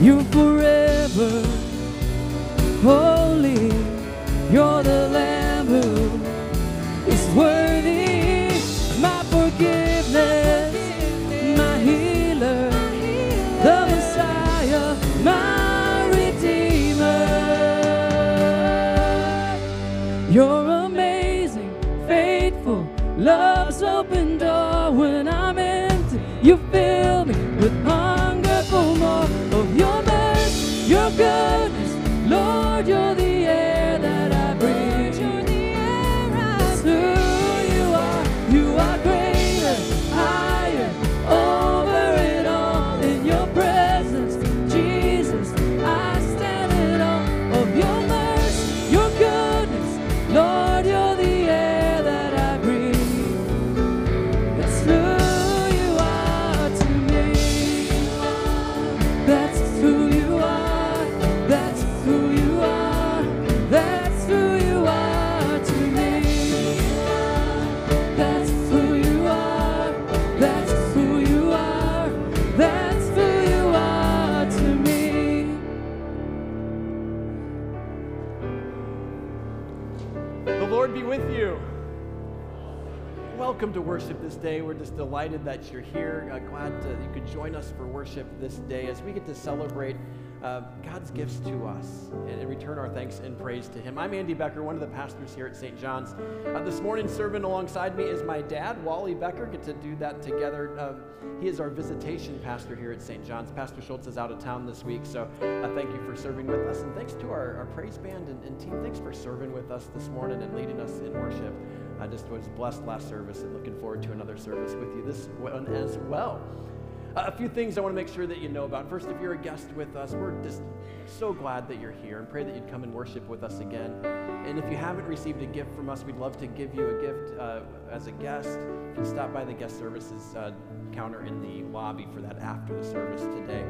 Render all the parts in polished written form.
You're forever holy. You're the Lamb who is worthy. My forgiveness, my healer, the Messiah, my Redeemer. You're amazing, faithful, love's open door. When I'm empty, you fill me with hunger for more of your mercy, your goodness. Lord, you're the air that I breathe. You're the air I breathe. You are greater, higher, over it all. In your presence, Jesus, I stand in awe of your mercy, your goodness. Lord, you're the air that I breathe. That's who you are to me. That's who you are. That's who you are. That's who you are to me. That's who you are. That's who you are. That's who you are to me. The Lord be with you. Welcome to worship this day. We're just delighted that you're here. Glad you could join us for worship this day as we get to celebrate God's gifts to us and return our thanks and praise to Him. I'm Andy Becker, one of the pastors here at St. John's. This morning, serving alongside me is my dad, Wally Becker. Get to do that together. He is our visitation pastor here at St. John's. Pastor Schultz is out of town this week, so thank you for serving with us. And thanks to our praise band and team. Thanks for serving with us this morning and leading us in worship. I just was blessed last service and looking forward to another service with you this one as well. A few things I want to make sure that you know about. First, if you're a guest with us, we're just so glad that you're here and pray that you'd come and worship with us again. And if you haven't received a gift from us, we'd love to give you a gift as a guest. You can stop by the guest services counter in the lobby for that after the service today.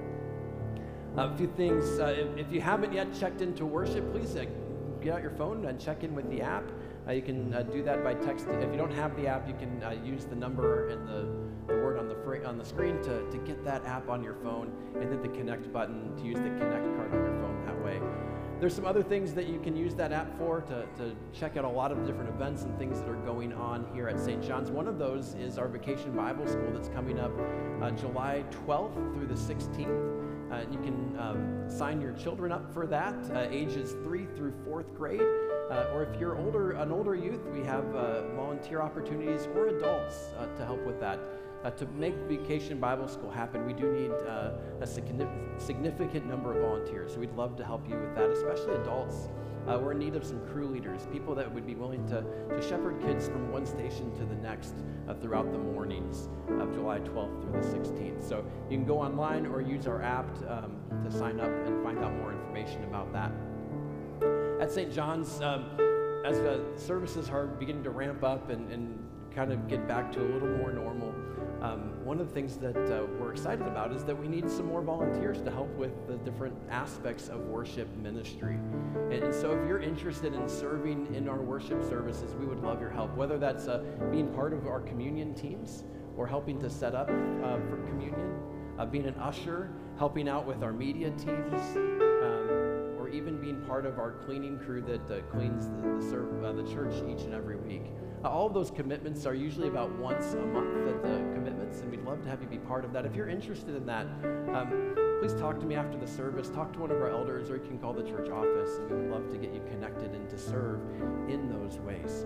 A few things, if you haven't yet checked into worship, please get out your phone and check in with the app. You can do that by text. If you don't have the app, you can use the number and the word on the screen to get that app on your phone, and hit the connect button to use the connect card on your phone that way. There's some other things that you can use that app for to check out a lot of different events and things that are going on here at St. John's. One of those is our Vacation Bible School that's coming up July 12th through the 16th. You can sign your children up for that, ages 3 through 4th grade. Or if you're an older youth, we have volunteer opportunities or adults to help with that. To make Vacation Bible School happen, we do need a significant number of volunteers. So we'd love to help you with that, especially adults. We're in need of some crew leaders, people that would be willing to shepherd kids from one station to the next throughout the mornings of July 12th through the 16th. So you can go online or use our app to sign up and find out more information about that. At St. John's, as the services are beginning to ramp up and kind of get back to a little more normal, one of the things that we're excited about is that we need some more volunteers to help with the different aspects of worship ministry. And so if you're interested in serving in our worship services, we would love your help, whether that's being part of our communion teams or helping to set up for communion, being an usher, helping out with our media teams, or even being part of our cleaning crew that cleans the church each and every week. All of those commitments are usually about once a month at the commitments, and we'd love to have you be part of that. If you're interested in that, please talk to me after the service, talk to one of our elders, or you can call the church office, and we would love to get you connected and to serve in those ways.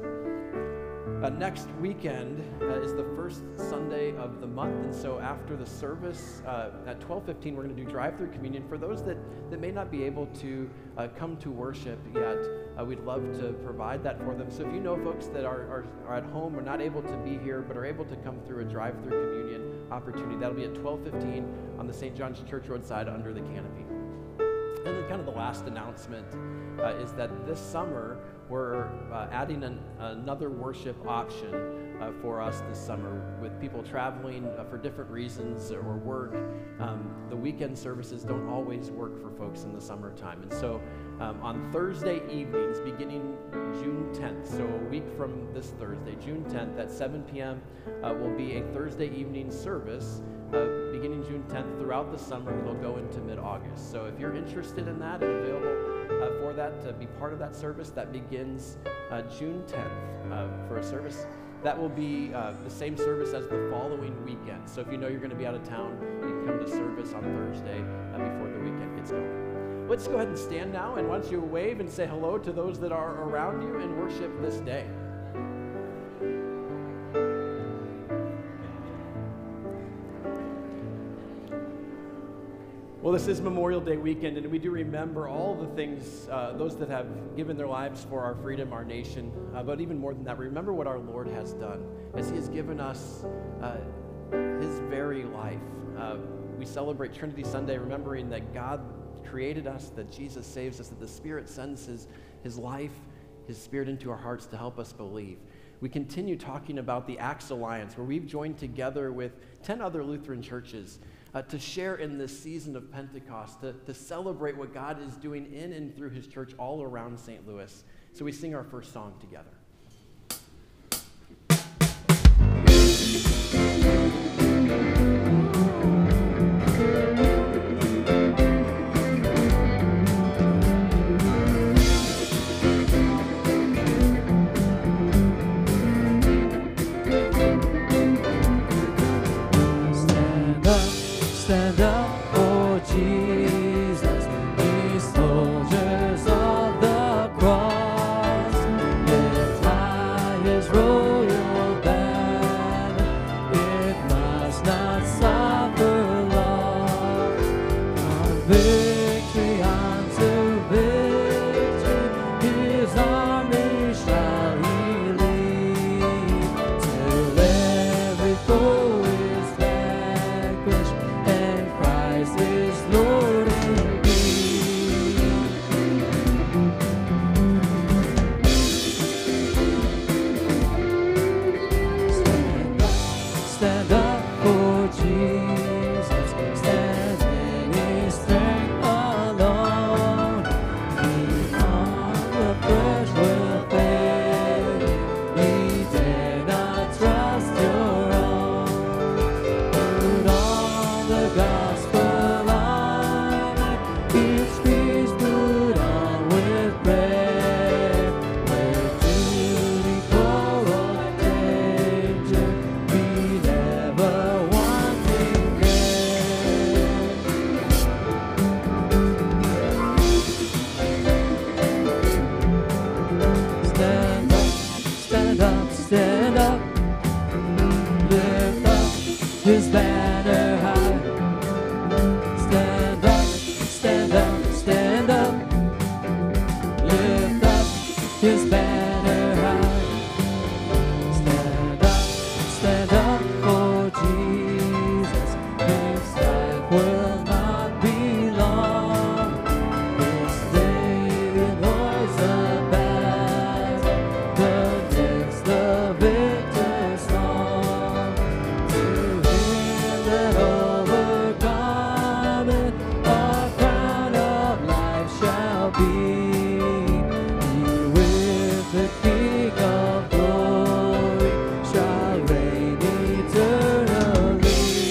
Next weekend is the first Sunday of the month, and so after the service at 12:15, we're going to do drive-through communion. For those that may not be able to come to worship yet, we'd love to provide that for them. So if you know folks that are at home or not able to be here but are able to come through a drive-through communion opportunity, that'll be at 12:15 on the St. John's Church Road side under the canopy. And then kind of the last announcement is that this summer we're adding another worship option for us this summer. With people traveling for different reasons or work, the weekend services don't always work for folks in the summertime. And so on Thursday evenings, beginning June 10th, so a week from this Thursday, June 10th at 7 p.m., will be a Thursday evening service beginning June 10th throughout the summer, and it'll go into mid-August. So if you're interested in that and available for that, to be part of that service, that begins June 10th for a service. That will be the same service as the following weekend. So if you know you're going to be out of town, you can come to service on Thursday before the weekend gets going. Let's go ahead and stand now, and why don't you wave and say hello to those that are around you and worship this day. Well, this is Memorial Day weekend, and we do remember all the things, those that have given their lives for our freedom, our nation, but even more than that, remember what our Lord has done, as He has given us His very life. We celebrate Trinity Sunday, remembering that God created us, that Jesus saves us, that the Spirit sends His life, His Spirit into our hearts to help us believe. We continue talking about the Acts Alliance, where we've joined together with 10 other Lutheran churches to share in this season of Pentecost, to celebrate what God is doing in and through His church all around St. Louis. So we sing our first song together. Stand up for Jesus, ye soldiers of the cross. Lift high His royal banner, it must not suffer loss. On victory unto victory, His army shall He lead, till every foe is vanquished, is Lord indeed. Stand up for Jesus, stand in His strength alone. Beyond the flesh will fade, ye dare not trust your own. Put on the gospel, stand up, lift up His banner high. Stand up, stand up, stand up, lift up His banner high. Stand up for Jesus, His life will not be long. This day the noise of battle, the next the victor's song. To Him that overcome it, a crown of life shall be. He with the King of glory shall reign eternally.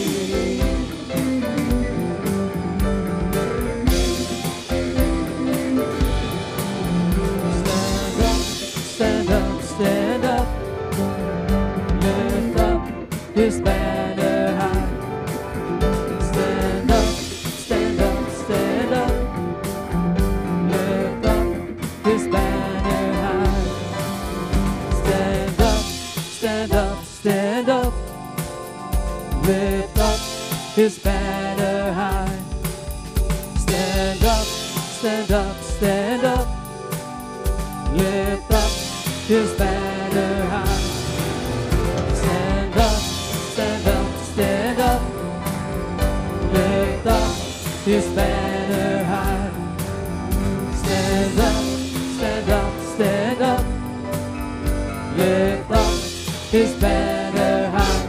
Stand up, stand up, lift up His banner high. Stand up, stand up, stand up, lift up His banner high. Stand up, stand up, stand up, lift up His banner high. Stand up, stand up, stand up, lift up His banner high. Stand up, stand up, stand up, lift up His banner high. Stand up, stand up, stand up, lift up His banner high.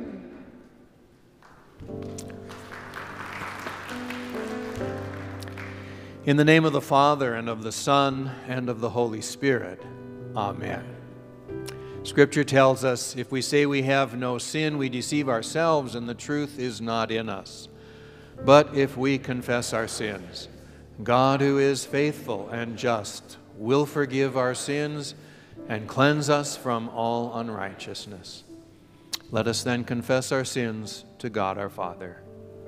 In the name of the Father, and of the Son, and of the Holy Spirit. Amen. Scripture tells us, if we say we have no sin, we deceive ourselves and the truth is not in us. But if we confess our sins, God, who is faithful and just, will forgive our sins and cleanse us from all unrighteousness. Let us then confess our sins to God our Father.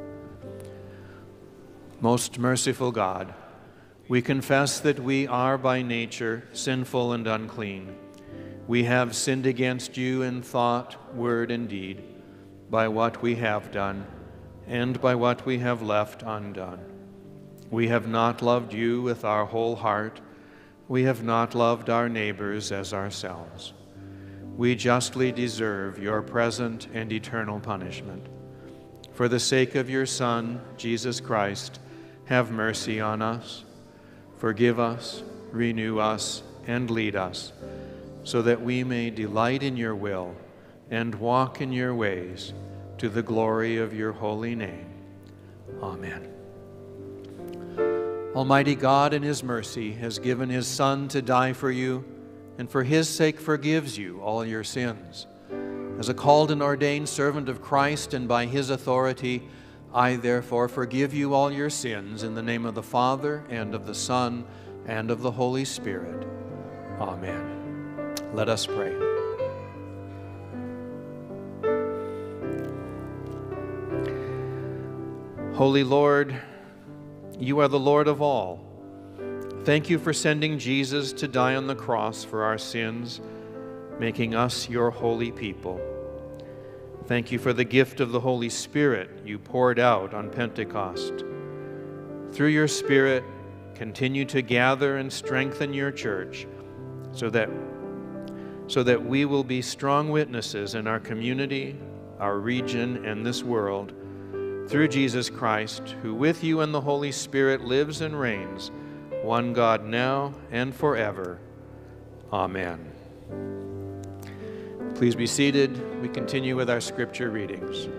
Most merciful God, we confess that we are by nature sinful and unclean. We have sinned against you in thought, word, and deed, by what we have done and by what we have left undone. We have not loved you with our whole heart. We have not loved our neighbors as ourselves. We justly deserve your present and eternal punishment. For the sake of your Son, Jesus Christ, have mercy on us. Forgive us, renew us, and lead us, so that we may delight in your will and walk in your ways, to the glory of your holy name. Amen. Almighty God in his mercy has given his Son to die for you, and for his sake forgives you all your sins. As a called and ordained servant of Christ and by his authority, I therefore forgive you all your sins in the name of the Father and of the Son and of the Holy Spirit. Amen. Let us pray. Holy Lord, you are the Lord of all. Thank you for sending Jesus to die on the cross for our sins, making us your holy people. Thank you for the gift of the Holy Spirit you poured out on Pentecost. Through your Spirit, continue to gather and strengthen your church so that we will be strong witnesses in our community, our region, and this world, through Jesus Christ, who with you and the Holy Spirit lives and reigns, one God now and forever. Amen. Please be seated. We continue with our scripture readings.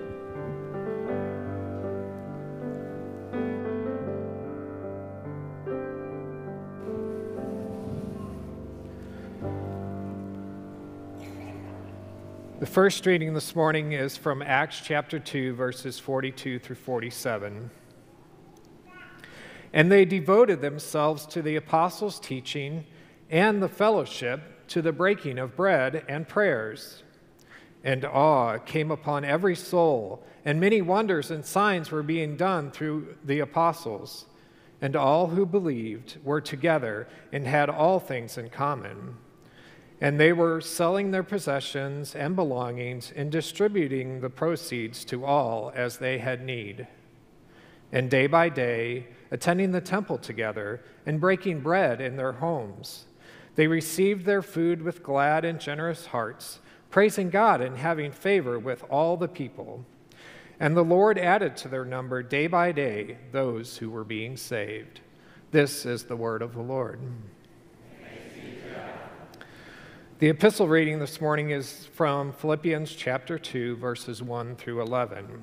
The first reading this morning is from Acts chapter 2, verses 42 through 47. And they devoted themselves to the apostles' teaching and the fellowship, to the breaking of bread and prayers. And awe came upon every soul, and many wonders and signs were being done through the apostles. And all who believed were together and had all things in common. And they were selling their possessions and belongings and distributing the proceeds to all as they had need. And day by day, attending the temple together and breaking bread in their homes, they received their food with glad and generous hearts, praising God and having favor with all the people. And the Lord added to their number day by day those who were being saved. This is the word of the Lord. The epistle reading this morning is from Philippians chapter 2, verses 1 through 11.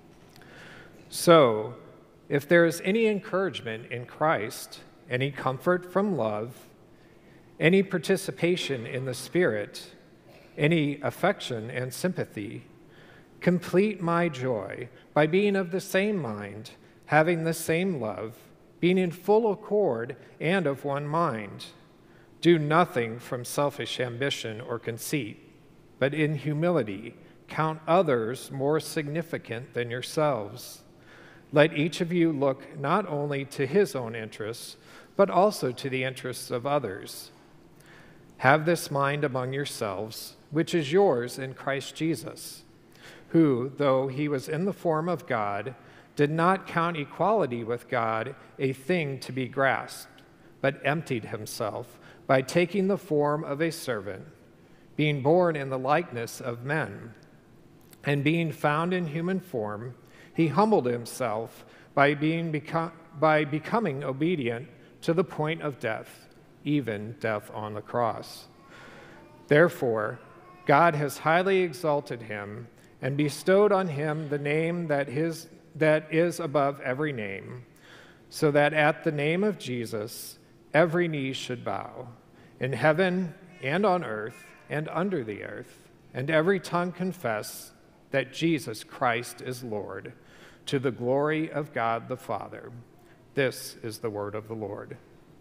So, if there is any encouragement in Christ, any comfort from love, any participation in the Spirit, any affection and sympathy, complete my joy by being of the same mind, having the same love, being in full accord and of one mind. Do nothing from selfish ambition or conceit, but in humility count others more significant than yourselves. Let each of you look not only to his own interests, but also to the interests of others. Have this mind among yourselves, which is yours in Christ Jesus, who, though he was in the form of God, did not count equality with God a thing to be grasped, but emptied himself by taking the form of a servant, being born in the likeness of men. And being found in human form, he humbled himself by becoming obedient to the point of death, even death on the cross. Therefore, God has highly exalted him and bestowed on him the name that is above every name, so that at the name of Jesus every knee should bow, in heaven and on earth and under the earth, and every tongue confess that Jesus Christ is Lord, to the glory of God the Father. This is the word of the Lord.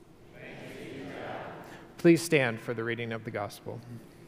Please stand for the reading of the gospel.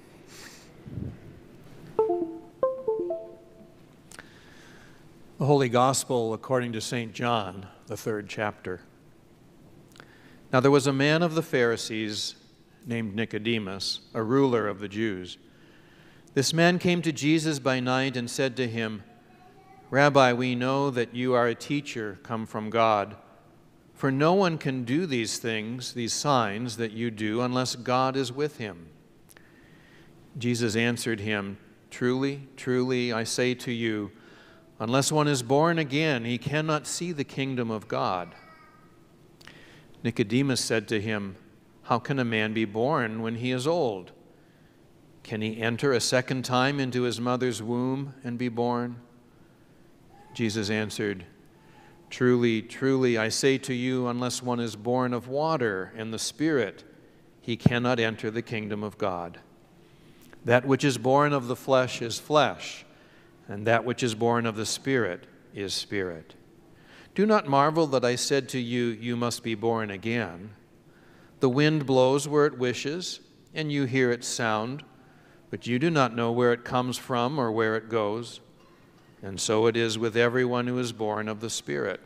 The Holy Gospel according to St. John, the 3rd chapter. Now there was a man of the Pharisees named Nicodemus, a ruler of the Jews. This man came to Jesus by night and said to him, "Rabbi, we know that you are a teacher come from God, for no one can do these things, these signs that you do, unless God is with him." Jesus answered him, "Truly, truly, I say to you, unless one is born again, he cannot see the kingdom of God." Nicodemus said to him, "How can a man be born when he is old? Can he enter a second time into his mother's womb and be born?" Jesus answered, "Truly, truly, I say to you, unless one is born of water and the Spirit, he cannot enter the kingdom of God. That which is born of the flesh is flesh, and that which is born of the Spirit is spirit. Do not marvel that I said to you, you must be born again. The wind blows where it wishes, and you hear its sound, but you do not know where it comes from or where it goes. And so it is with everyone who is born of the Spirit."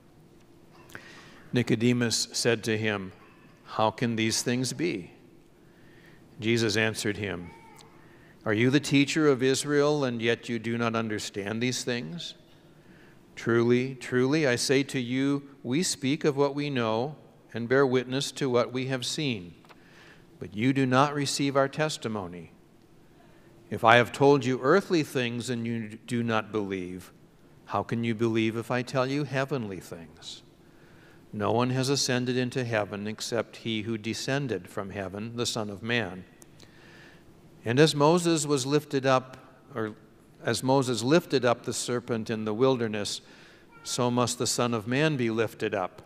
Nicodemus said to him, "How can these things be?" Jesus answered him, "Are you the teacher of Israel, and yet you do not understand these things? Truly, truly, I say to you, we speak of what we know and bear witness to what we have seen, but you do not receive our testimony. If I have told you earthly things and you do not believe, how can you believe if I tell you heavenly things? No one has ascended into heaven except he who descended from heaven, the Son of Man. And as Moses lifted up the serpent in the wilderness, so must the Son of Man be lifted up,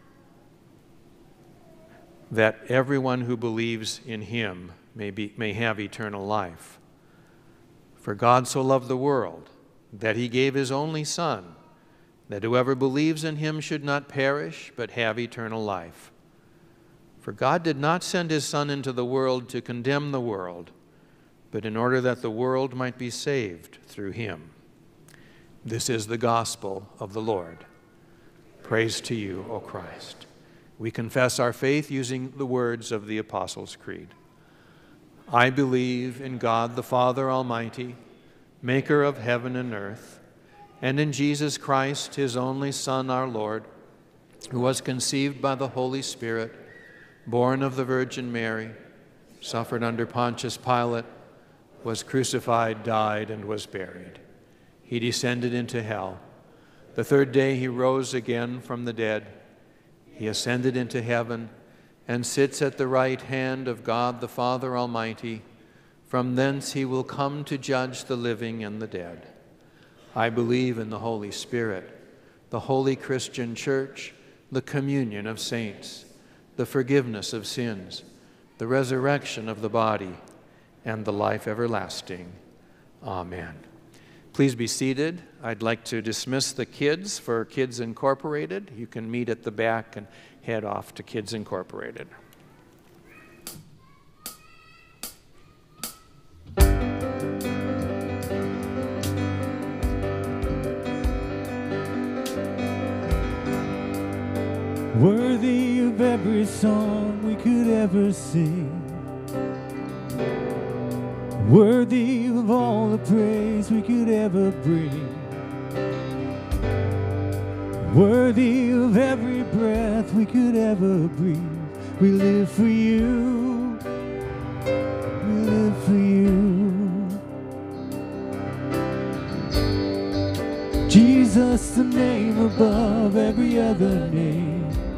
that everyone who believes in him may have eternal life. For God so loved the world that he gave his only Son, that whoever believes in him should not perish but have eternal life. For God did not send his Son into the world to condemn the world, but in order that the world might be saved through him. This is the gospel of the Lord. Praise to you, O Christ. We confess our faith using the words of the Apostles' Creed. I believe in God the Father Almighty, maker of heaven and earth, and in Jesus Christ, his only Son, our Lord, who was conceived by the Holy Spirit, born of the Virgin Mary, suffered under Pontius Pilate, was crucified, died, and was buried. He descended into hell. The third day he rose again from the dead. He ascended into heaven and sits at the right hand of God the Father Almighty. From thence he will come to judge the living and the dead. I believe in the Holy Spirit, the holy Christian Church, the communion of saints, the forgiveness of sins, the resurrection of the body, and the life everlasting. Amen. Please be seated. I'd like to dismiss the kids for Kids Incorporated. You can meet at the back and head off to Kids Incorporated. Worthy of every song we could ever sing, worthy of all the praise we could ever bring, worthy of every breath we could ever breathe. We live for you, we live for you. Jesus, the name above every other name.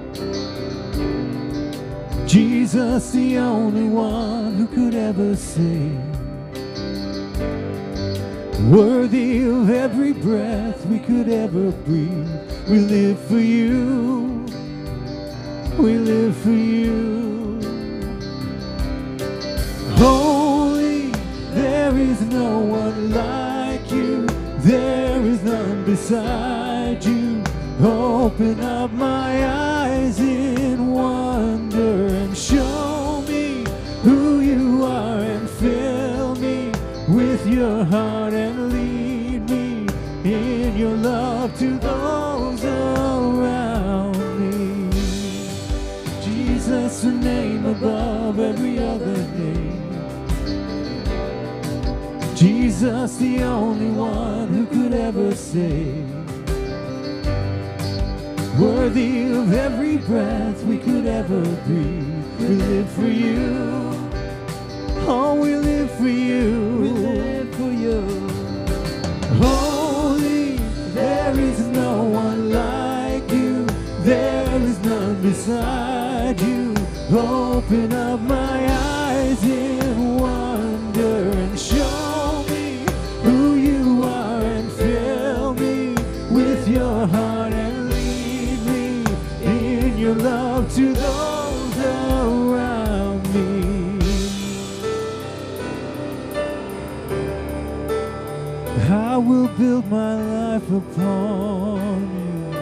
Jesus, the only one who could ever save. Worthy of every breath we could ever breathe. We live for you, we live for you. Holy, beside you. Open up my eyes in wonder and show me who you are, and fill me with your heart and lead me in your love to those around me. Jesus, the name above every other name. Jesus, the only one who could ever save. Worthy of every breath we could ever breathe. We live for you. Oh, we live for you. We live for you. Holy, there is no one like you. There is none beside you. Open up my eyes in wonder and show me who you are, and fill me with your heart and lead me in your love to those around me. I will build my life upon you,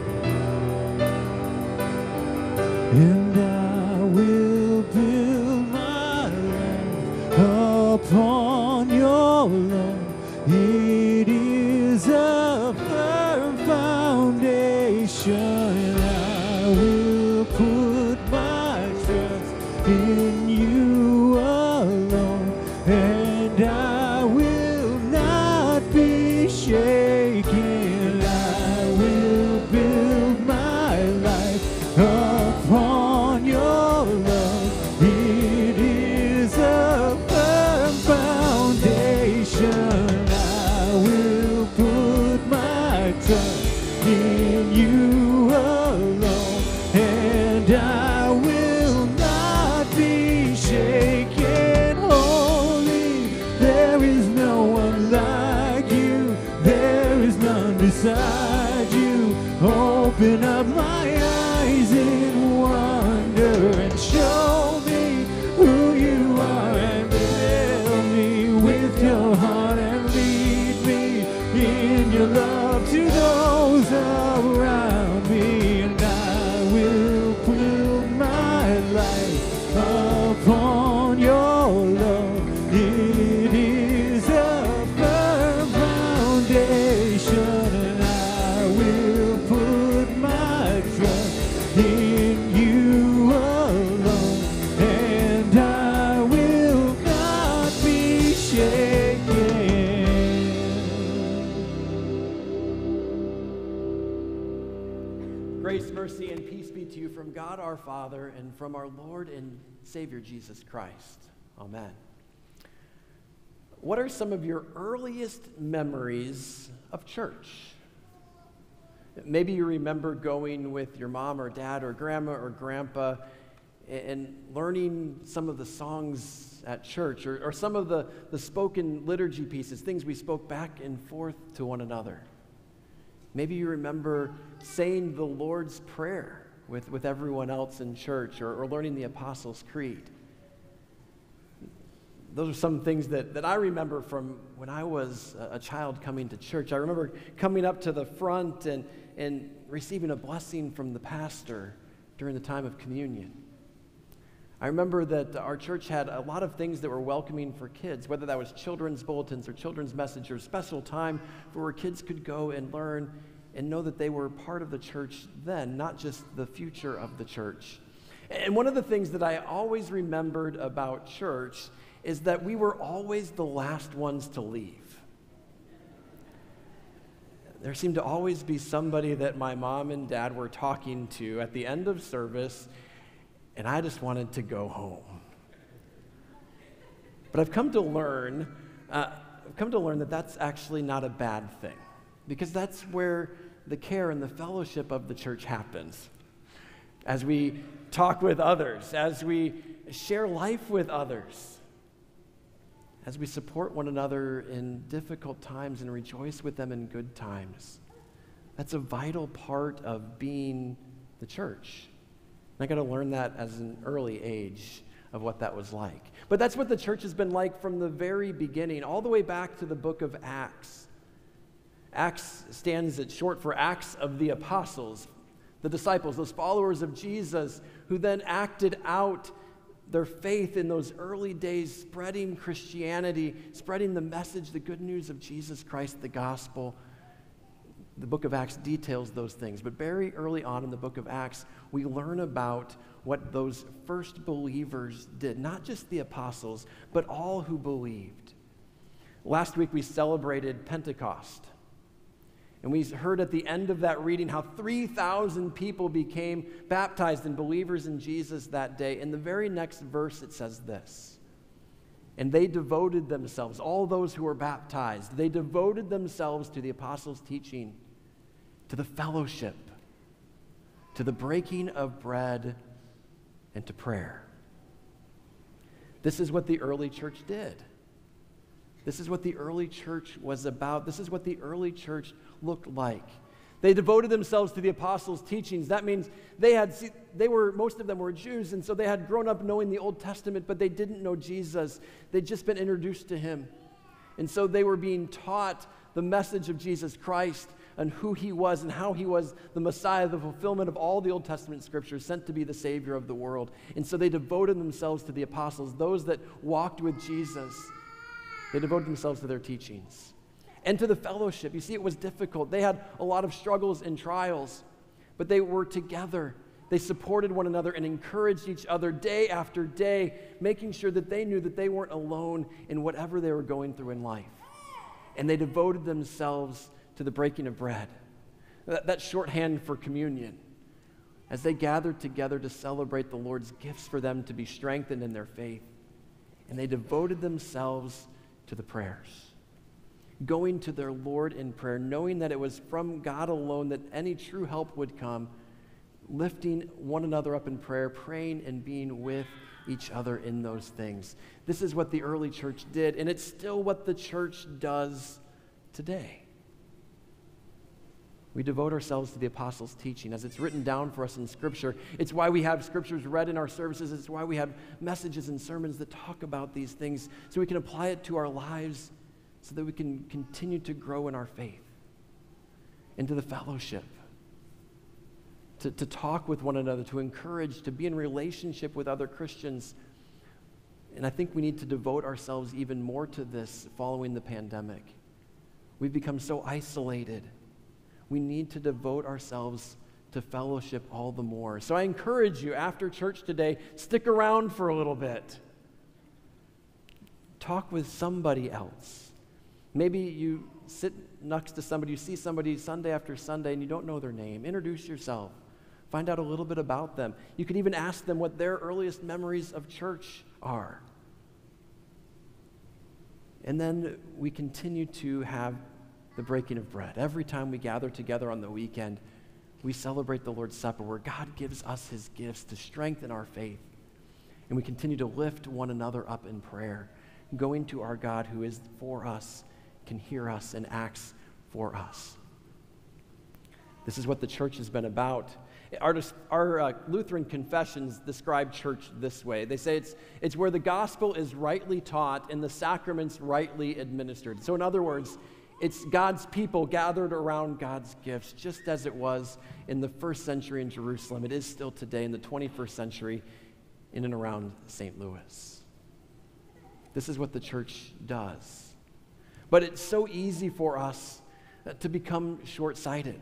and I will build my life upon your love. It is a firm foundation. I will put my trust in you alone, and I will not be shaken. I will build my life upon your love. It is a firm foundation. I will put my trust in you alone, and I will not be shaken. Holy, there is no one like you. There is none beside you. Open up my eyes in wonder and show me who you are, and fill me with your heart and lead me in your love to those around me. And I will build my life upon your love. It is a firm foundation, and I will put my trust in you alone, and I will not be shaken. Grace, mercy, and peace be to you from God our Father and from our Lord and Savior Jesus Christ. Amen. What are some of your earliest memories of church? Maybe you remember going with your mom or dad or grandma or grandpa and learning some of the songs at church, or some of the spoken liturgy pieces, things we spoke back and forth to one another. Maybe you remember saying the Lord's Prayer with everyone else in church, or learning the Apostles' Creed. Those are some things that I remember from when I was a child coming to church. I remember coming up to the front and receiving a blessing from the pastor during the time of communion. I remember that our church had a lot of things that were welcoming for kids, whether that was children's bulletins or children's message, or special time where kids could go and learn and know that they were part of the church then, not just the future of the church. And one of the things that I always remembered about church is that we were always the last ones to leave. There seemed to always be somebody that my mom and dad were talking to at the end of service, and I just wanted to go home. But I've come to learn that that's actually not a bad thing, because that's where the care and the fellowship of the church happens. As we talk with others, as we share life with others, as we support one another in difficult times and rejoice with them in good times. That's a vital part of being the church. And I got to learn that as an early age of what that was like. But that's what the church has been like from the very beginning, all the way back to the book of Acts. Acts stands at short for Acts of the Apostles, the disciples, those followers of Jesus who then acted out their faith in those early days, spreading Christianity, spreading the message, the good news of Jesus Christ, the gospel. The book of Acts details those things. But very early on in the book of Acts, we learn about what those first believers did. Not just the apostles, but all who believed. Last week we celebrated Pentecost. And we heard at the end of that reading how 3,000 people became baptized and believers in Jesus that day. In the very next verse it says this: and they devoted themselves, all those who were baptized, they devoted themselves to the apostles' teaching, to the fellowship, to the breaking of bread, and to prayer. This is what the early church did. This is what the early church was about. This is what the early church looked like. They devoted themselves to the apostles' teachings. That means most of them were Jews, and so they had grown up knowing the Old Testament, but they didn't know Jesus. They'd just been introduced to him. And so they were being taught the message of Jesus Christ and who he was and how he was the Messiah, the fulfillment of all the Old Testament scriptures, sent to be the Savior of the world. And so they devoted themselves to the apostles, those that walked with Jesus. They devoted themselves to their teachings and to the fellowship. You see, it was difficult. They had a lot of struggles and trials, but they were together. They supported one another and encouraged each other day after day, making sure that they knew that they weren't alone in whatever they were going through in life. And they devoted themselves to the breaking of bread. That's shorthand for communion. As they gathered together to celebrate the Lord's gifts for them to be strengthened in their faith. And they devoted themselves to the prayers, going to their Lord in prayer, knowing that it was from God alone that any true help would come, lifting one another up in prayer, praying and being with each other in those things. This is what the early church did, and it's still what the church does today. We devote ourselves to the apostles' teaching as it's written down for us in Scripture. It's why we have Scriptures read in our services. It's why we have messages and sermons that talk about these things so we can apply it to our lives so that we can continue to grow in our faith, into the fellowship, to talk with one another, to encourage, to be in relationship with other Christians. And I think we need to devote ourselves even more to this following the pandemic. We've become so isolated. We need to devote ourselves to fellowship all the more. So I encourage you, after church today, stick around for a little bit. Talk with somebody else. Maybe you sit next to somebody, you see somebody Sunday after Sunday, and you don't know their name. Introduce yourself. Find out a little bit about them. You could even ask them what their earliest memories of church are. And then we continue to have the breaking of bread. Every time we gather together on the weekend, we celebrate the Lord's Supper, where God gives us his gifts to strengthen our faith. And we continue to lift one another up in prayer, going to our God who is for us, can hear us, and acts for us. This is what the church has been about. Our Lutheran confessions describe church this way. They say it's where the gospel is rightly taught and the sacraments rightly administered. So in other words, it's God's people gathered around God's gifts, just as it was in the first century in Jerusalem. It is still today in the 21st century in and around St. Louis. This is what the church does. But it's so easy for us to become short-sighted,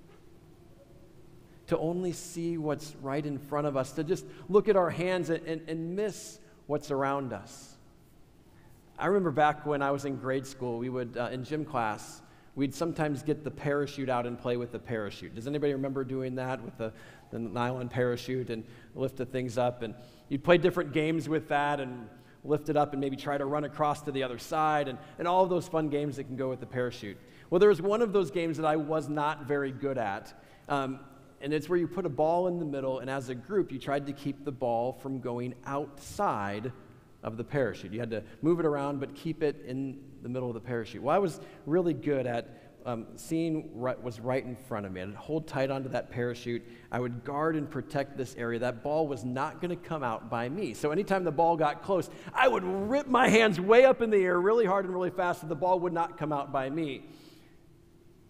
to only see what's right in front of us, to just look at our hands and miss what's around us. I remember back when I was in grade school, we would, in gym class, we'd sometimes get the parachute out and play with the parachute. Does anybody remember doing that with the nylon parachute and lift the things up? And you'd play different games with that and lift it up and maybe try to run across to the other side and all of those fun games that can go with the parachute. Well, there was one of those games that I was not very good at. And it's where you put a ball in the middle, and as a group, you tried to keep the ball from going outside of the parachute. You had to move it around, but keep it in the middle of the parachute. Well, I was really good at seeing what was right in front of me. I'd hold tight onto that parachute. I would guard and protect this area. That ball was not going to come out by me. So anytime the ball got close, I would rip my hands way up in the air really hard and really fast so the ball would not come out by me.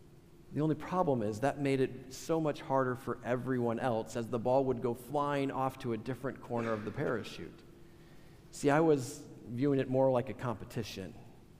The only problem is that made it so much harder for everyone else as the ball would go flying off to a different corner of the parachute. See, I was viewing it more like a competition,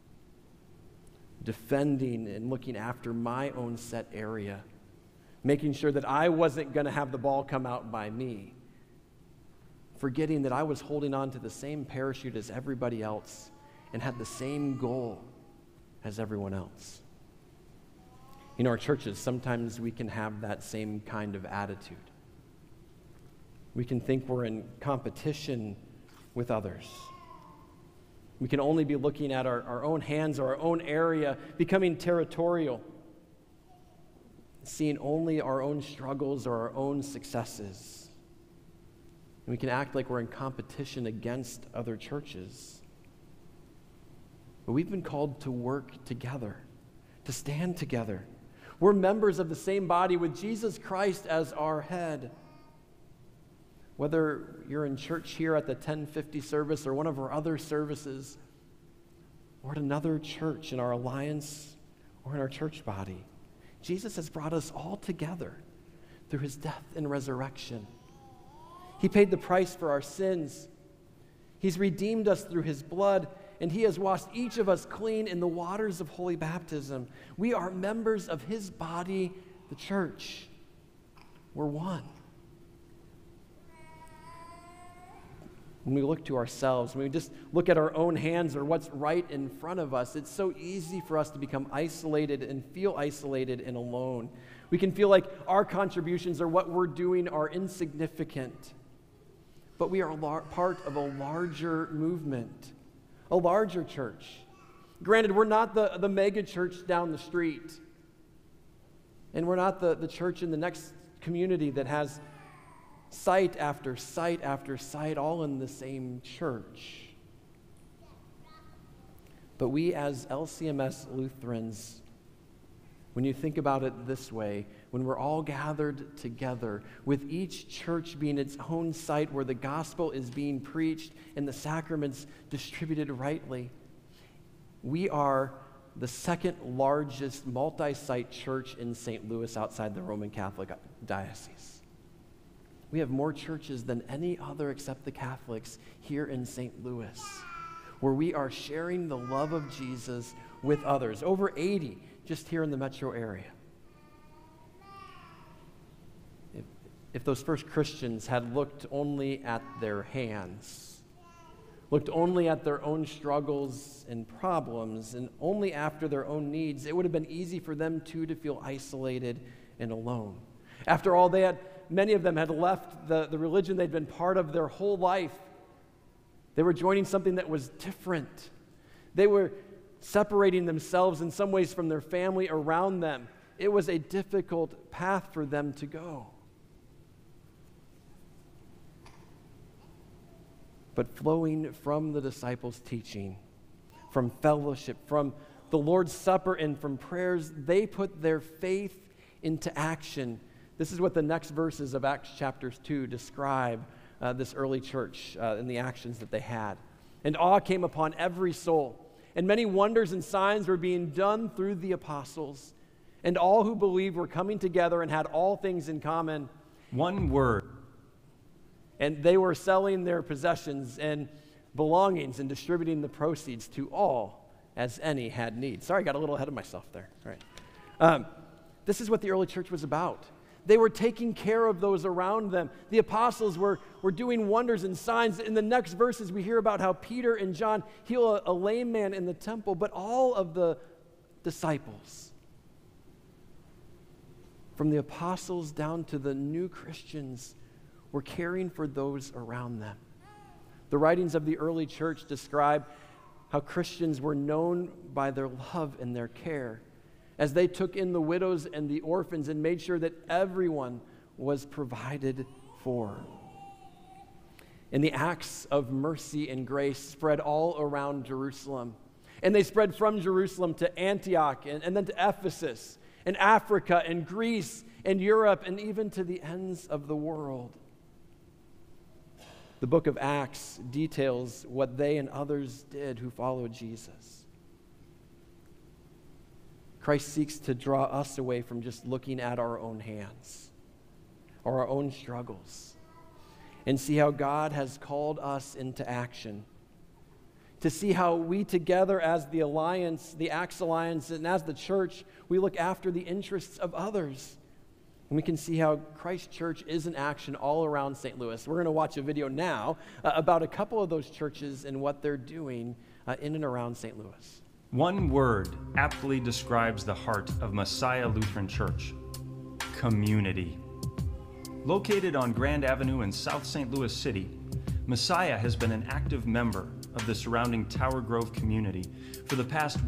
defending and looking after my own set area, making sure that I wasn't going to have the ball come out by me, forgetting that I was holding on to the same parachute as everybody else and had the same goal as everyone else. In our churches, sometimes we can have that same kind of attitude. We can think we're in competition with others. We can only be looking at our own hands or our own area, becoming territorial, seeing only our own struggles or our own successes. And we can act like we're in competition against other churches. But we've been called to work together, to stand together. We're members of the same body with Jesus Christ as our head. Whether you're in church here at the 1050 service or one of our other services, or at another church in our alliance or in our church body, Jesus has brought us all together through his death and resurrection. He paid the price for our sins. He's redeemed us through his blood, and he has washed each of us clean in the waters of holy baptism. We are members of his body, the church. We're one. When we look to ourselves, when we just look at our own hands or what's right in front of us, it's so easy for us to become isolated and feel isolated and alone. We can feel like our contributions or what we're doing are insignificant. But we are part of a larger movement, a larger church. Granted, we're not the mega church down the street. And we're not the church in the next community that has site after site after site, all in the same church. But we as LCMS Lutherans, when you think about it this way, when we're all gathered together, with each church being its own site where the gospel is being preached and the sacraments distributed rightly, we are the second largest multi-site church in St. Louis outside the Roman Catholic Diocese. We have more churches than any other except the Catholics here in St. Louis, where we are sharing the love of Jesus with others. Over 80 just here in the metro area. If those first Christians had looked only at their hands, looked only at their own struggles and problems, and only after their own needs, it would have been easy for them too to feel isolated and alone. After all, many of them had left the religion they'd been part of their whole life. They were joining something that was different. They were separating themselves in some ways from their family around them. It was a difficult path for them to go. But flowing from the disciples' teaching, from fellowship, from the Lord's Supper, and from prayers, they put their faith into action. This is what the next verses of Acts chapter 2 describe this early church and the actions that they had. And awe came upon every soul, and many wonders and signs were being done through the apostles. And all who believed were coming together and had all things in common. One word. And they were selling their possessions and belongings and distributing the proceeds to all as any had need. Sorry, I got a little ahead of myself there. All right. This is what the early church was about. They were taking care of those around them. The apostles were doing wonders and signs. In the next verses, we hear about how Peter and John heal a lame man in the temple, but all of the disciples, from the apostles down to the new Christians, were caring for those around them. The writings of the early church describe how Christians were known by their love and their care, as they took in the widows and the orphans and made sure that everyone was provided for. And the acts of mercy and grace spread all around Jerusalem. And they spread from Jerusalem to Antioch and then to Ephesus and Africa and Greece and Europe and even to the ends of the world. The book of Acts details what they and others did who followed Jesus. Christ seeks to draw us away from just looking at our own hands or our own struggles and see how God has called us into action. To see how we together as the Alliance, the Acts Alliance, and as the church, we look after the interests of others. And we can see how Christ Church is in action all around St. Louis. We're going to watch a video now about a couple of those churches and what they're doing in and around St. Louis. One word aptly describes the heart of Messiah Lutheran Church: community. Located on Grand Avenue in South St. Louis City, Messiah has been an active member of the surrounding Tower Grove community for the past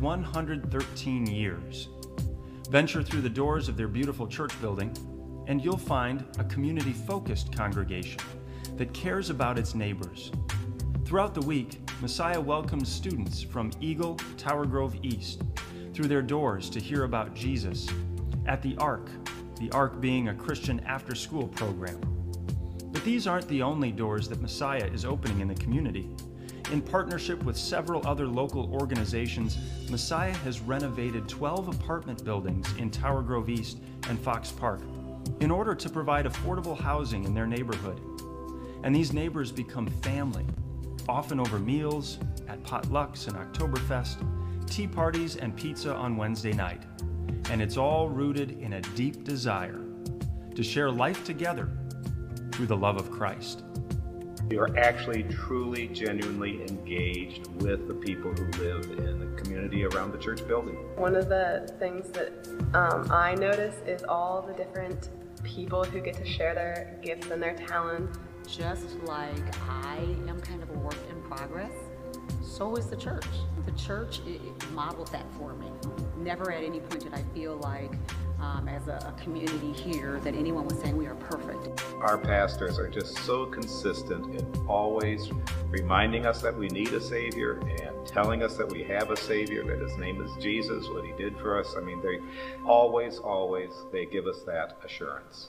113 years. Venture through the doors of their beautiful church building, and you'll find a community-focused congregation that cares about its neighbors. Throughout the week, Messiah welcomes students from Eagle, Tower Grove East, through their doors to hear about Jesus at the Ark being a Christian after-school program. But these aren't the only doors that Messiah is opening in the community. In partnership with several other local organizations, Messiah has renovated 12 apartment buildings in Tower Grove East and Fox Park in order to provide affordable housing in their neighborhood. And these neighbors become family, often over meals, at potlucks and Oktoberfest, tea parties and pizza on Wednesday night. And it's all rooted in a deep desire to share life together through the love of Christ. We are actually truly, genuinely engaged with the people who live in the community around the church building. One of the things that I notice is all the different people who get to share their gifts and their talents. Just like I am kind of a work in progress, so is the church. The church modeled that for me. Never at any point did I feel like, as a community here, that anyone was saying we are perfect. Our pastors are just so consistent in always reminding us that we need a Savior and telling us that we have a Savior, that His name is Jesus, what He did for us. I mean, they always give us that assurance.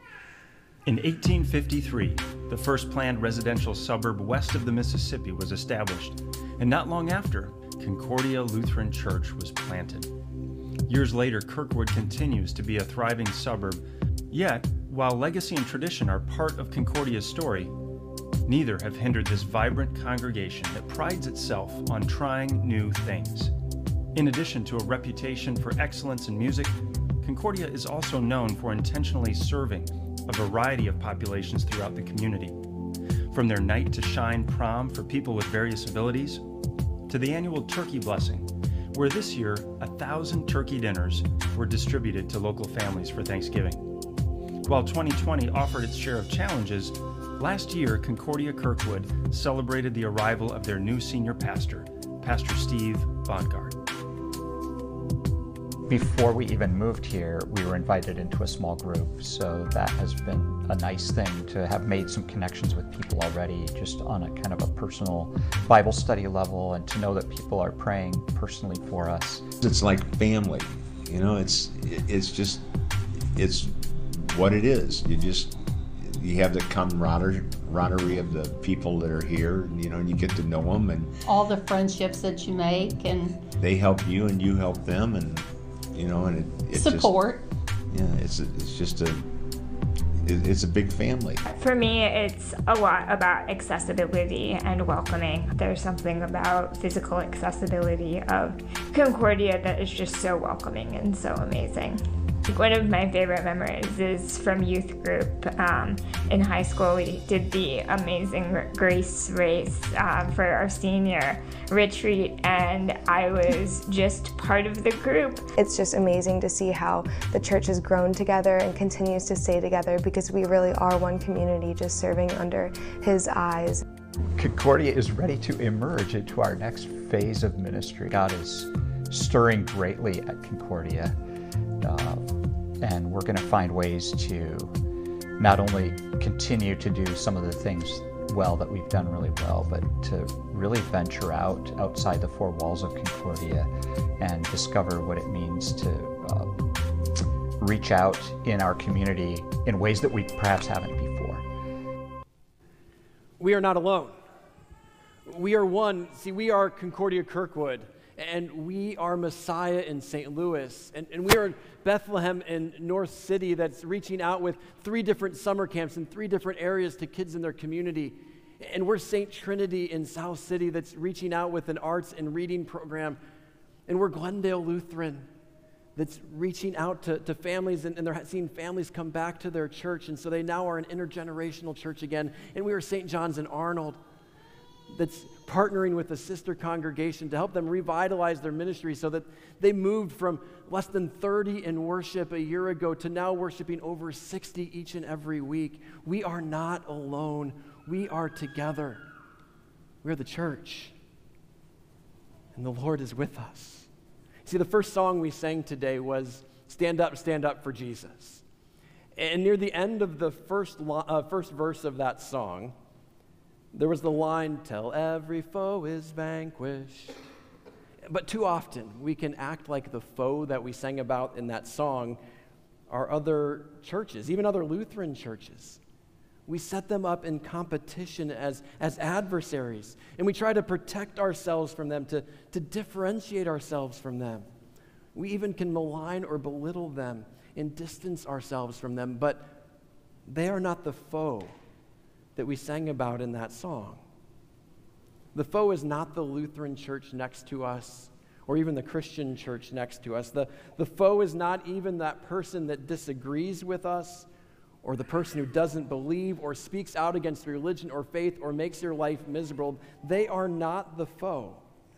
In 1853, the first planned residential suburb west of the Mississippi was established, and not long after, Concordia Lutheran Church was planted. Years later, Kirkwood continues to be a thriving suburb, yet, while legacy and tradition are part of Concordia's story, neither have hindered this vibrant congregation that prides itself on trying new things. In addition to a reputation for excellence in music, Concordia is also known for intentionally serving a variety of populations throughout the community, from their Night to Shine prom for people with various abilities, to the annual turkey blessing, where this year 1,000 turkey dinners were distributed to local families for Thanksgiving. While 2020 offered its share of challenges, last year Concordia Kirkwood celebrated the arrival of their new senior pastor, Pastor Steve Bongard. Before we even moved here, we were invited into a small group, so that has been a nice thing to have made some connections with people already, just on a kind of a personal Bible study level, and to know that people are praying personally for us. It's like family, you know, it's what it is. You have the camaraderie of the people that are here, you know, and you get to know them, and all the friendships that you make, and they help you and you help them, and you know, and it's support. It's a big family. For me, it's a lot about accessibility and welcoming. There's something about physical accessibility of Concordia that is just so welcoming and so amazing. One of my favorite memories is from youth group. In high school, we did the Amazing Grace race for our senior retreat, and I was just part of the group. It's just amazing to see how the church has grown together and continues to stay together, because we really are one community just serving under His eyes. Concordia is ready to emerge into our next phase of ministry. God is stirring greatly at Concordia. And we're going to find ways to not only continue to do some of the things well that we've done really well, but to really venture outside the four walls of Concordia and discover what it means to reach out in our community in ways that we perhaps haven't before. We are not alone. We are one. See, we are Concordia Kirkwood. And we are Messiah in St. Louis. And we are Bethlehem in North City that's reaching out with 3 different summer camps in 3 different areas to kids in their community. And we're St. Trinity in South City that's reaching out with an arts and reading program. And we're Glendale Lutheran that's reaching out to families, and they're seeing families come back to their church. And so they now are an intergenerational church again. And we are St. John's in Arnold that's partnering with a sister congregation to help them revitalize their ministry so that they moved from less than 30 in worship a year ago to now worshiping over 60 each and every week. We are not alone. We are together. We are the church. And the Lord is with us. See, the first song we sang today was Stand Up for Jesus. And near the end of the first verse of that song, there was the line, "Till every foe is vanquished." But too often, we can act like the foe that we sang about in that song are other churches, even other Lutheran churches. We set them up in competition as adversaries, and we try to protect ourselves from them, to differentiate ourselves from them. We even can malign or belittle them and distance ourselves from them, but they are not the foe that we sang about in that song. The foe is not the Lutheran church next to us or even the Christian church next to us. The foe is not even that person that disagrees with us or the person who doesn't believe or speaks out against religion or faith or makes your life miserable. They are not the foe.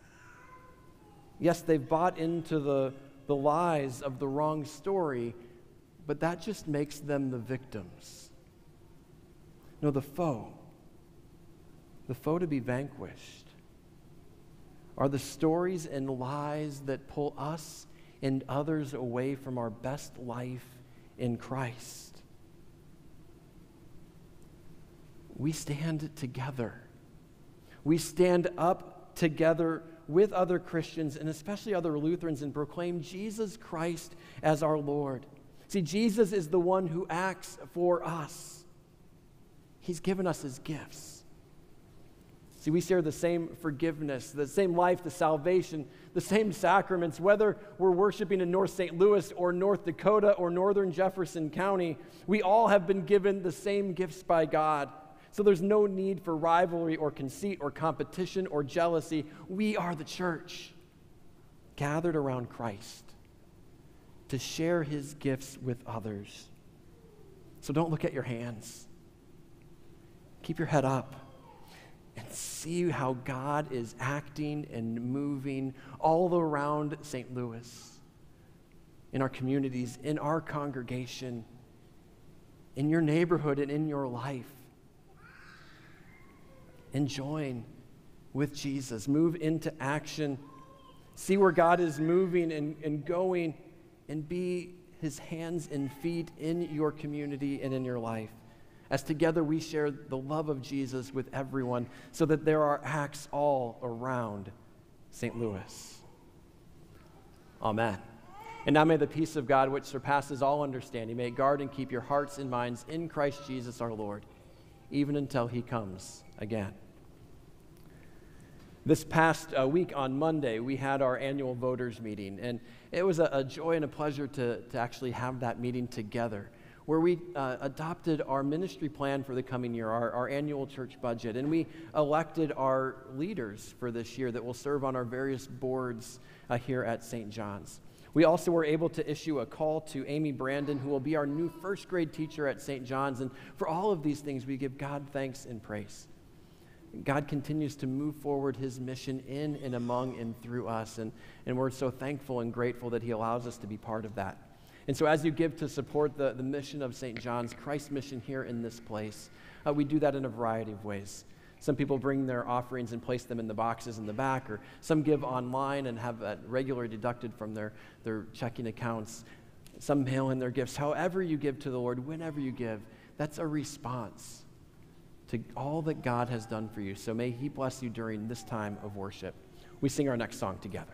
Yes, they've bought into the lies of the wrong story, but that just makes them the victims. No, the foe to be vanquished, are the stories and lies that pull us and others away from our best life in Christ. We stand together. We stand up together with other Christians and especially other Lutherans and proclaim Jesus Christ as our Lord. See, Jesus is the one who acts for us. He's given us his gifts. See, we share the same forgiveness, the same life, the salvation, the same sacraments, whether we're worshiping in North St. Louis or North Dakota or Northern Jefferson County. We all have been given the same gifts by God. So there's no need for rivalry or conceit or competition or jealousy. We are the church, gathered around Christ to share his gifts with others. So don't look at your hands. Keep your head up and see how God is acting and moving all around St. Louis, in our communities, in our congregation, in your neighborhood, and in your life. And join with Jesus. Move into action. See where God is moving and going, and be his hands and feet in your community and in your life. As together we share the love of Jesus with everyone, so that there are acts all around St. Louis. Amen. And now may the peace of God, which surpasses all understanding, may guard and keep your hearts and minds in Christ Jesus our Lord, even until he comes again. This past week on Monday, we had our annual voters meeting, and it was a joy and a pleasure to actually have that meeting together, where we adopted our ministry plan for the coming year, our annual church budget, and we elected our leaders for this year that will serve on our various boards here at St. John's. We also were able to issue a call to Amy Brandon, who will be our new first grade teacher at St. John's, and for all of these things, we give God thanks and praise. God continues to move forward his mission in and among and through us, and we're so thankful and grateful that he allows us to be part of that. And so as you give to support the mission of St. John's, Christ's mission here in this place, we do that in a variety of ways. Some people bring their offerings and place them in the boxes in the back, or some give online and have that regularly deducted from their checking accounts. Some mail in their gifts. However you give to the Lord, whenever you give, that's a response to all that God has done for you. So may he bless you during this time of worship. We sing our next song together.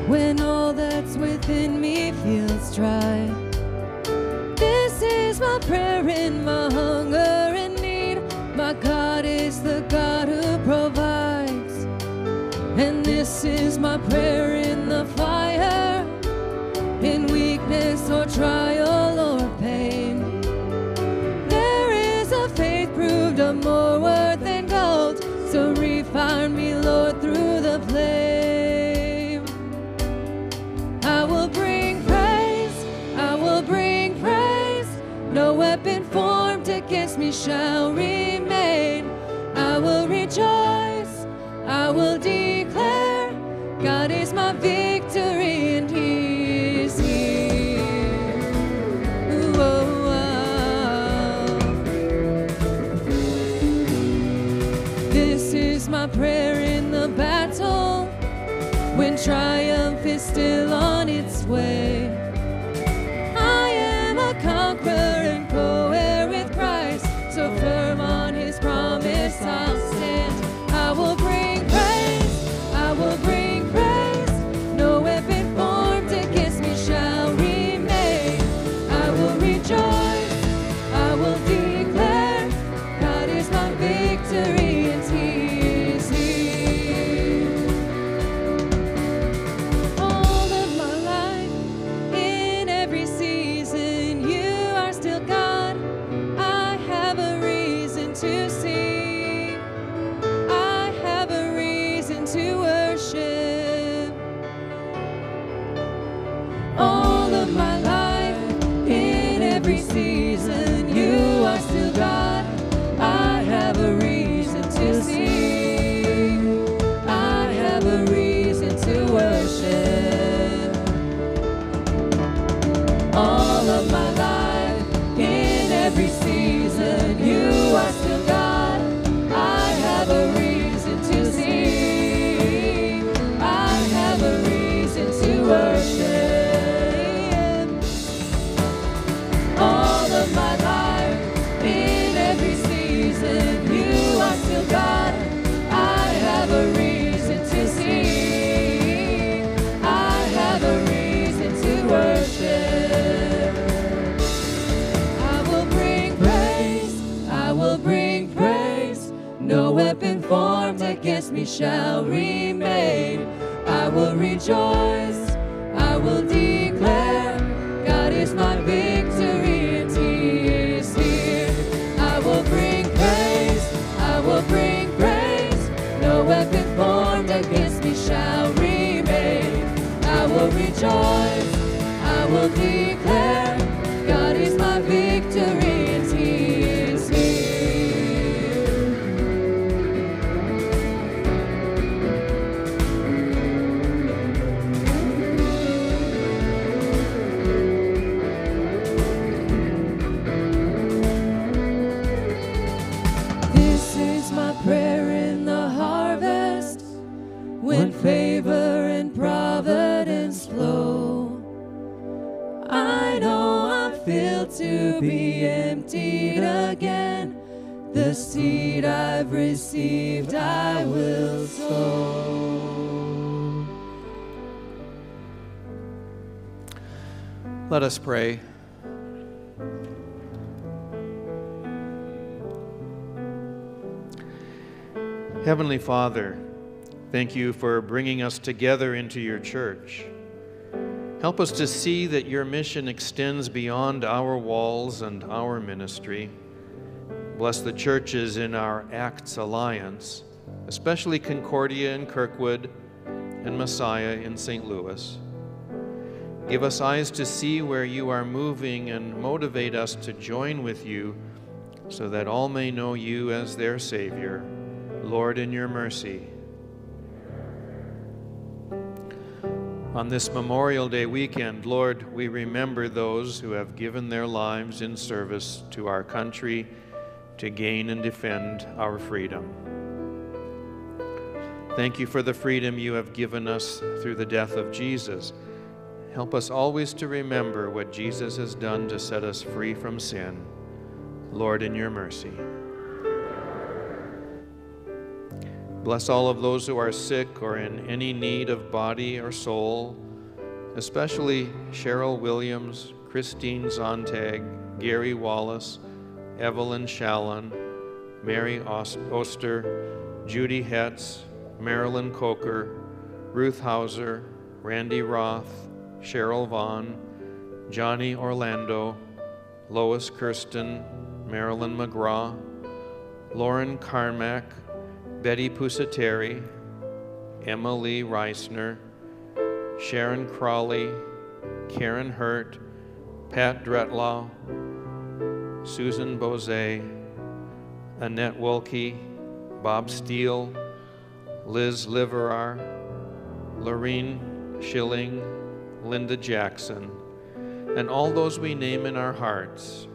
when all that's within me feels dry. This is my prayer in my hunger and need. My God is the God who provides. And this is my prayer in the fire, in weakness or trial or pain. There is a faith proved of more worth than gold, so refine me, Lord, through the flame. I will bring praise, I will bring praise. No weapon formed against me shall remain. I will rejoice, I will declare, God is my victory and He is here. Ooh, oh, oh. This is my prayer in the battle, when triumph is still on its way. I am a conqueror and co-heir with Christ, so firm on His promise I'll stand. I will bring praise, I will bring praise. No weapon formed against me shall remain. I will rejoice, I will declare, God is my victory and He is here. All of my life, in every season, You are still God. I have a reason to sing. I have a reason to worship. All of my life, in every season, You are still God. I have a reason to sing. I have a reason to worship. All of my life, in every season, You are still God. I have a reason to sing. I have a reason to worship. All of my life, in every season, You are still God. I have a reason to sing. I have a reason to worship. I will bring praise, I will bring praise. No weapon formed against me shall remain. I will rejoice, I will declare, God is my victory and He is here. I will bring praise, I will bring praise. No weapon formed against me shall remain. I will rejoice, I will declare, God is my victory and He is here. This is my prayer in the harvest, when favor and providence flow. I know I'm filled to be emptied again. The seed I've received I will sow. Let us pray. Heavenly Father, thank You for bringing us together into Your church. Help us to see that Your mission extends beyond our walls and our ministry. Bless the churches in our Acts Alliance, especially Concordia in Kirkwood and Messiah in St. Louis. Give us eyes to see where You are moving and motivate us to join with You so that all may know You as their Savior. Lord, in Your mercy. On this Memorial Day weekend, Lord, we remember those who have given their lives in service to our country to gain and defend our freedom. Thank You for the freedom You have given us through the death of Jesus. Help us always to remember what Jesus has done to set us free from sin. Lord, in Your mercy. Bless all of those who are sick or in any need of body or soul, especially Cheryl Williams, Christine Zontag, Gary Wallace, Evelyn Shallon, Mary Oster, Judy Hetz, Marilyn Coker, Ruth Hauser, Randy Roth, Cheryl Vaughn, Johnny Orlando, Lois Kirsten, Marilyn McGraw, Lauren Carmack, Betty Pusateri, Emma Lee Reisner, Sharon Crawley, Karen Hurt, Pat Dretlaw, Susan Bozay, Annette Wilkie, Bob Steele, Liz Liverar, Lorene Schilling, Linda Jackson, and all those we name in our hearts.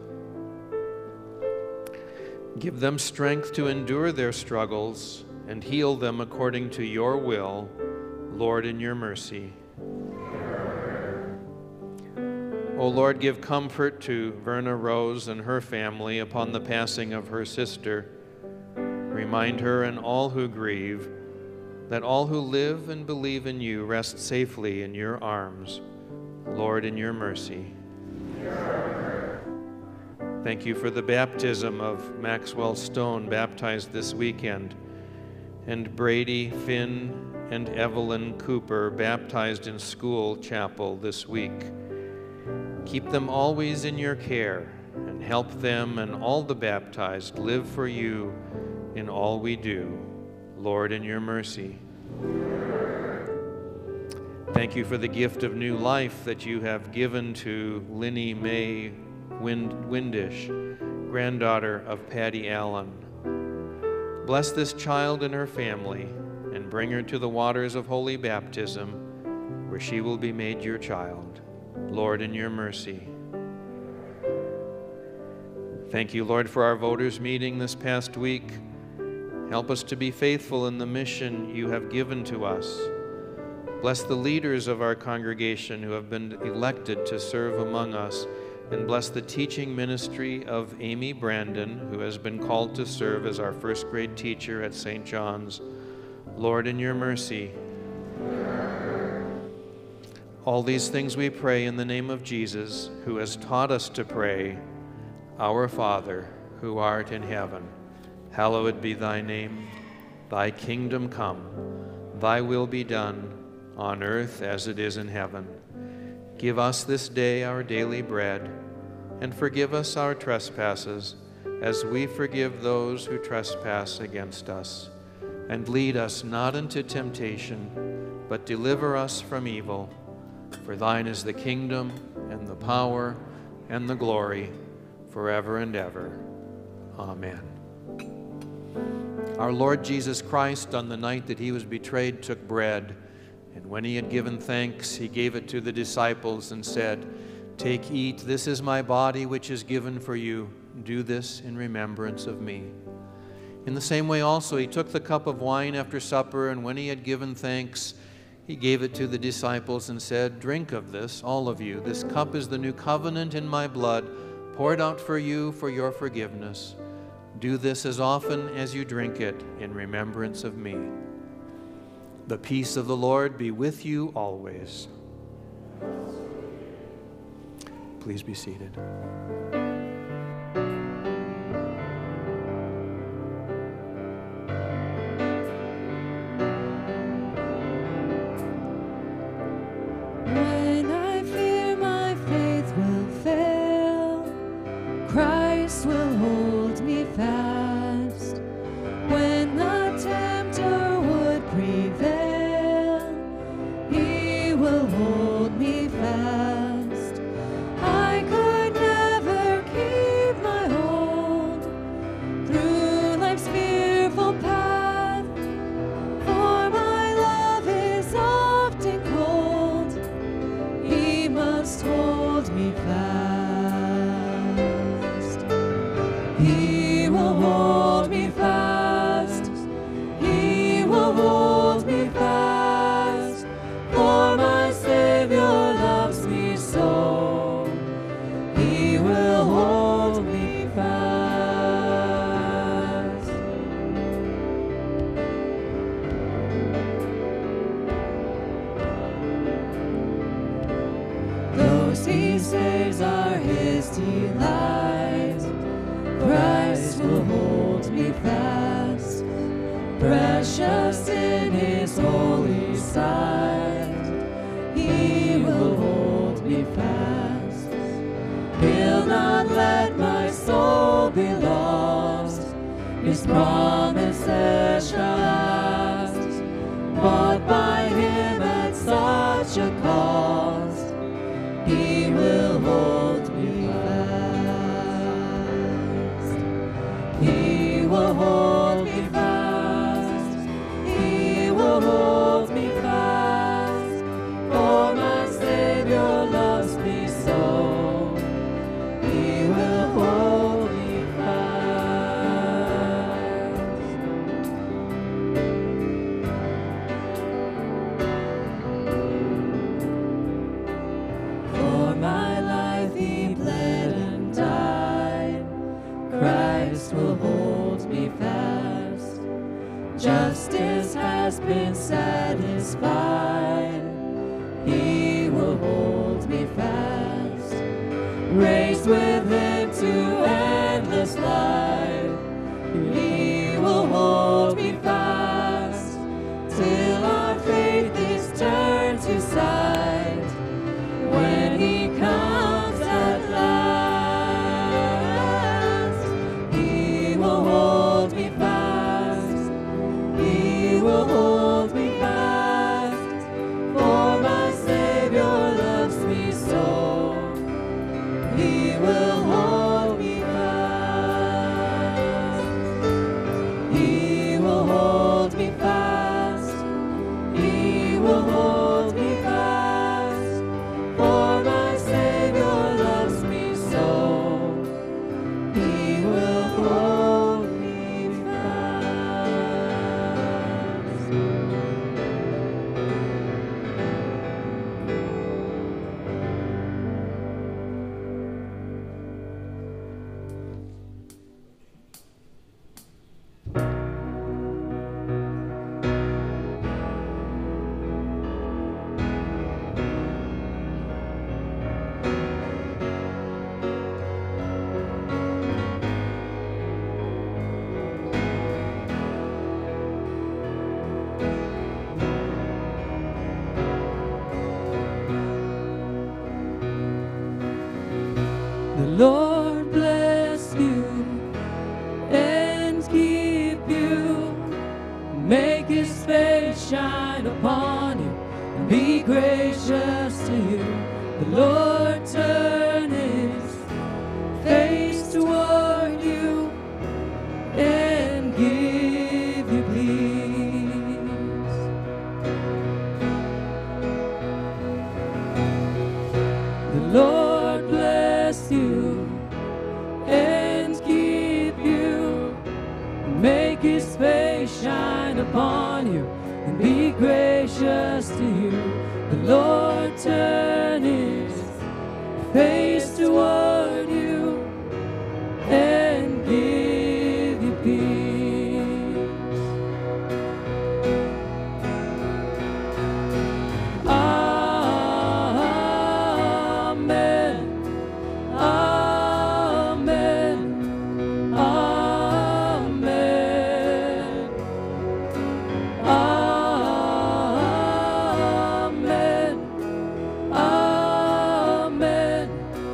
Give them strength to endure their struggles and heal them according to your will, Lord, in your mercy. O Lord, give comfort to Verna Rose and her family upon the passing of her sister. Remind her and all who grieve that all who live and believe in you rest safely in your arms, Lord, in your mercy. Thank you for the baptism of Maxwell Stone, baptized this weekend, and Brady, Finn, and Evelyn Cooper, baptized in school chapel this week. Keep them always in your care and help them and all the baptized live for you in all we do, Lord, in your mercy. Thank you for the gift of new life that you have given to Linnie Mae Windish, granddaughter of Patty Allen. Bless this child and her family and bring her to the waters of holy baptism, where she will be made your child, Lord, in your mercy. Thank you, Lord, for our voters' meeting this past week. Help us to be faithful in the mission you have given to us. Bless the leaders of our congregation who have been elected to serve among us, and bless the teaching ministry of Amy Brandon, who has been called to serve as our first grade teacher at St. John's. Lord, in your mercy. All these things we pray in the name of Jesus, who has taught us to pray, Our Father, who art in heaven, hallowed be thy name. Thy kingdom come, thy will be done, on earth as it is in heaven. Give us this day our daily bread, and forgive us our trespasses, as we forgive those who trespass against us. And lead us not into temptation, but deliver us from evil. For thine is the kingdom, and the power, and the glory, forever and ever. Amen. Our Lord Jesus Christ, on the night that he was betrayed, took bread, and when he had given thanks, he gave it to the disciples and said, Take, eat, this is my body which is given for you. Do this in remembrance of me. In the same way also he took the cup of wine after supper, and when he had given thanks, he gave it to the disciples and said, Drink of this, all of you. This cup is the new covenant in my blood, poured out for you for your forgiveness. Do this as often as you drink it in remembrance of me. The peace of the Lord be with you always. Please be seated. When I fear my faith will fail, Christ will hold me fast. When the tempter would prevail, he will hold me fast. I could never keep my hold through life's fearful path, for my love is often cold. He must hold me fast. He will hold me fast. He will hold me fast. For my Savior loves me so. He will hold me fast. 'cause he saves are his delight. Christ will hold me fast, precious in his holy sight. He will hold me fast. He'll not let my soul be lost. His promises shall last, bought by him at such a cost. He will hold me fast. He will hold me fast. He will hold me fast. For my Savior loves me so. He will hold me fast. For my life he bled and died. Christ will hold me fast. Justice has been satisfied. He will hold me fast. Raised with him to endless life. He will hold me fast till our faith is turned to sight. When he comes at last, he will hold me fast. He will hold me fast. For my Savior loves me so. He will hold me fast. He will hold me fast. He will hold me fast. For my Savior loves me so. He will hold me fast. The Lord bless you and keep you, make his face shine upon you and be gracious to you. The Lord turn his face toward you and give you peace. The Lord bless you and keep you, make his face shine upon you and be gracious to you. The Lord turn his face toward you and give you peace. Amen. Amen. Amen. Amen. Amen.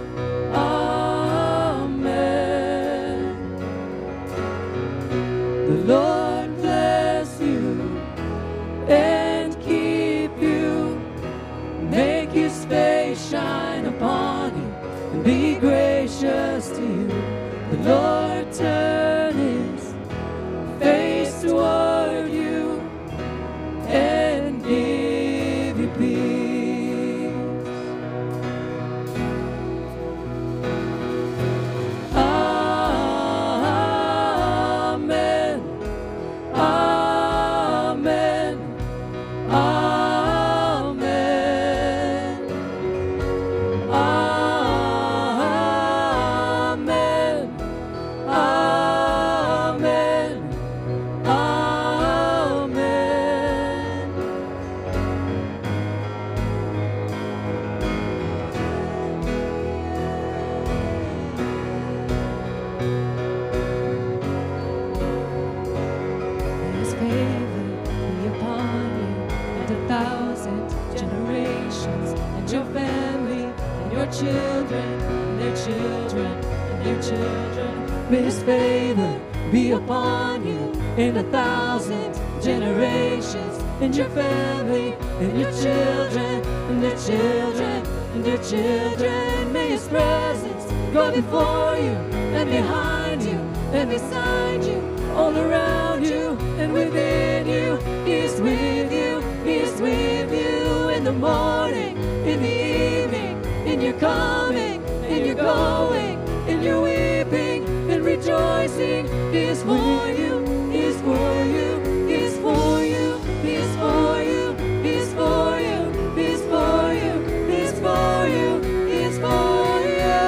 Amen. The Lord bless you and keep you, make his face shine upon you and be gracious to you. The Lord turn his face toward you and give you peace. Amen. Amen. Amen. Amen. children, and their children, and their children. May His favor be upon you in 1,000 generations, and your family, and your children, and their children, and their children. May His presence go before you, and behind you, and beside you, all around you, and within you. He is with you, He is with you in the morning, in the evening, in your coming, in your going, in your weeping, and rejoicing. He is for you, He is for you, He is for you, He is for you, He is for you, He is for you, He is for you, He is for you.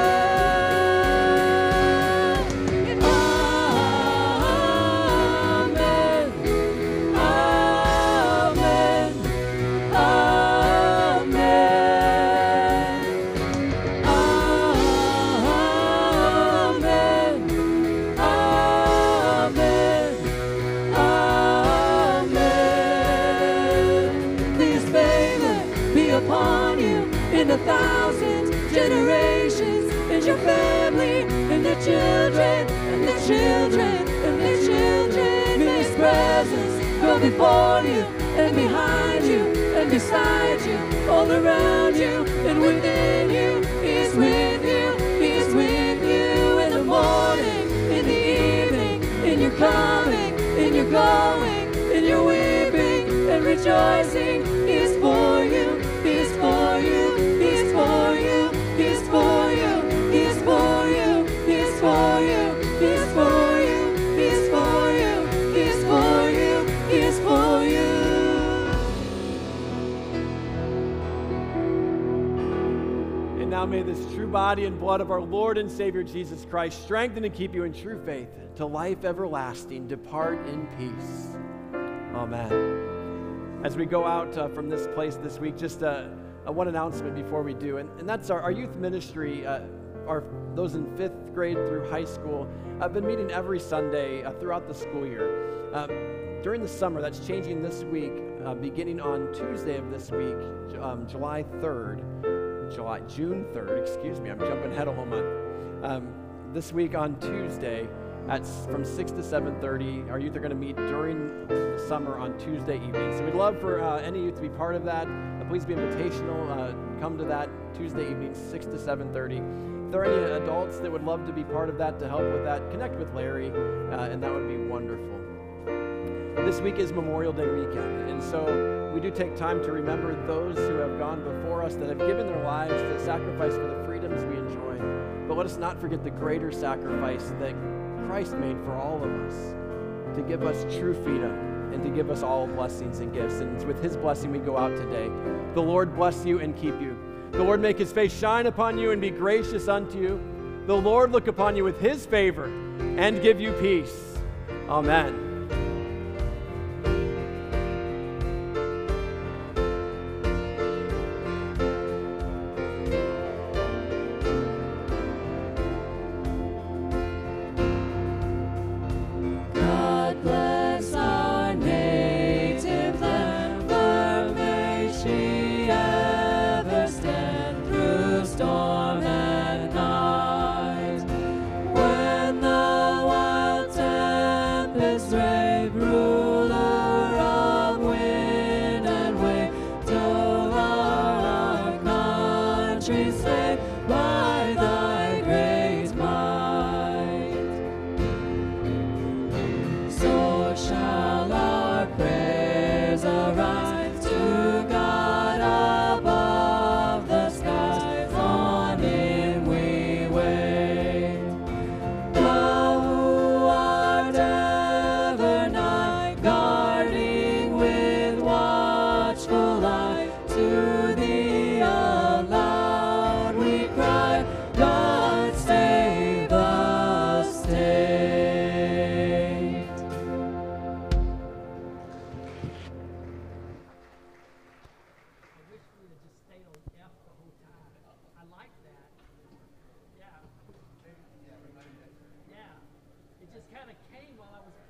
In 1,000 generations, and your family, and their children, and their children, and their children. May His presence go before you, and behind you, and beside you, all around you, and within you. He is with you, He is with you in the morning, in the evening, in your coming, in your going, in your weeping, and rejoicing. He is for you, He is for you. He's for you, He's for you, He's for you, He's for you, He's for you, He's for you, He's for you, He's for you. And now may this true body and blood of our Lord and Savior Jesus Christ strengthen and keep you in true faith to life everlasting. Depart in peace. Amen. As we go out from this place this week, just one announcement before we do, and that's our youth ministry. Those in 5th grade through high school have been meeting every Sunday throughout the school year. During the summer, that's changing this week, beginning on Tuesday of this week, June 3rd, excuse me, I'm jumping ahead a whole month. This week on Tuesday, from 6 to 7:30, our youth are going to meet during the summer on Tuesday evening. So we'd love for any youth to be part of that. Please be invitational. Come to that Tuesday evening, 6 to 7:30. If there are any adults that would love to be part of that, to help with that, connect with Larry, and that would be wonderful. This week is Memorial Day weekend, and so we do take time to remember those who have gone before us, that have given their lives to sacrifice for the freedoms we enjoy. But let us not forget the greater sacrifice that Christ made for all of us, to give us true freedom and to give us all blessings and gifts. And it's with His blessing we go out today. The Lord bless you and keep you. The Lord make His face shine upon you and be gracious unto you. The Lord look upon you with His favor and give you peace. Amen. Yeah, it just kind of came while I was